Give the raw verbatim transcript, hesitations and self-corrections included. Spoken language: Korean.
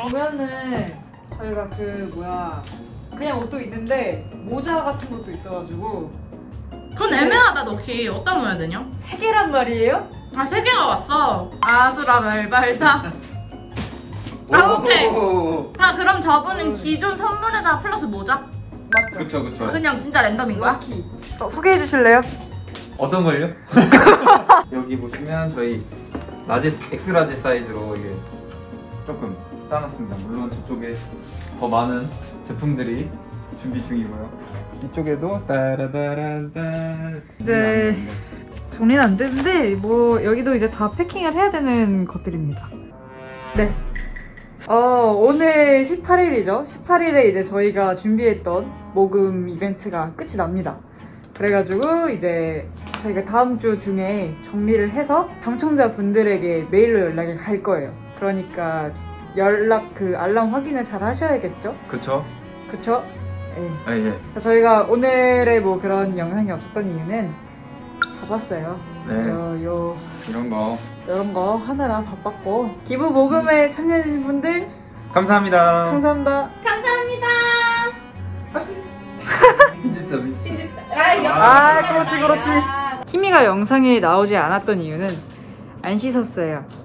보면은 저희가 그 뭐야 그냥 옷도 있는데 모자 같은 것도 있어가지고. 그건 애매하다. 너 혹시 어디다 놓아야 되냐? 세 개란 말이에요? 아, 세 개가 왔어. 아수라 말발다. 아, 오케이. 아, 그럼 저분은 기존 선물에다 플러스 모자? 맞죠? 그쵸 그쵸. 그냥 진짜 랜덤인 거야? 럭키. 어, 소개해 주실래요? 어떤 걸요? 여기 보시면 저희 라지, 엑스라지 사이즈로 이게 조금 쌓아놨습니다. 물론 저쪽에 더 많은 제품들이 준비 중이고요. 이쪽에도 따라다란따 이제 정리는 안 되는데 뭐 여기도 이제 다 패킹을 해야 되는 것들입니다. 네. 어, 오늘 십팔 일이죠. 십팔 일에 이제 저희가 준비했던 모금 이벤트가 끝이 납니다. 그래가지고 이제 저희가 다음 주 중에 정리를 해서 당첨자분들에게 메일로 연락이 갈 거예요. 그러니까 연락 그 알람 확인을 잘 하셔야겠죠? 그쵸? 그쵸? 네. 아, 예. 저희가 오늘의 뭐 그런 영상이 없었던 이유는 바빴어요. 네. 요, 요 이런 거 이런 거 하느라 바빴고 기부 모금에 참여해주신 분들 감사합니다. 감사합니다. 감사합니다. 편집자 편집자. 아 그렇지 그렇지. 키미가 영상에 나오지 않았던 이유는 안 씻었어요.